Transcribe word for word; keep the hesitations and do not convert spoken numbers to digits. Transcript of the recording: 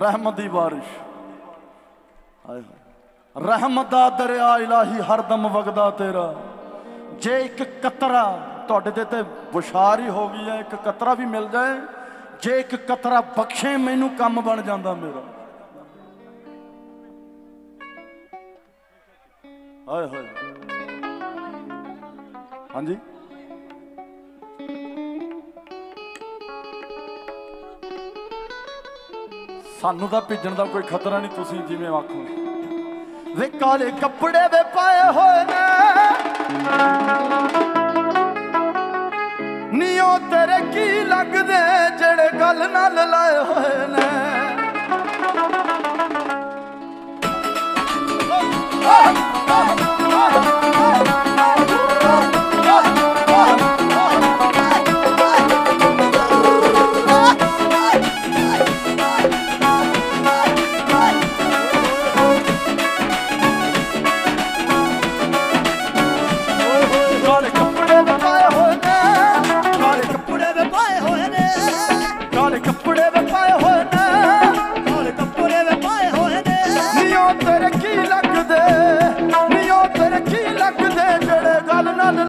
रहमत दी बारिश, हाय हाय रहमत दा दरिया इलाही हरदम वगदा तेरा। जे एक कतरा तुहाडे ते ते बुशार ही हो गई है, एक कतरा भी मिल जाए, जे एक कतरा बख्शे मैनू कम बन जाता मेरा। हाय हाय हाँ जी सानू तो भिजन का कोई खतरा नहीं, तुसी जिवें आखो। वे काले कपड़े वे पाए होए ने नीओ तेरे की लगदे जेड़े गल नाल लाए होए ने।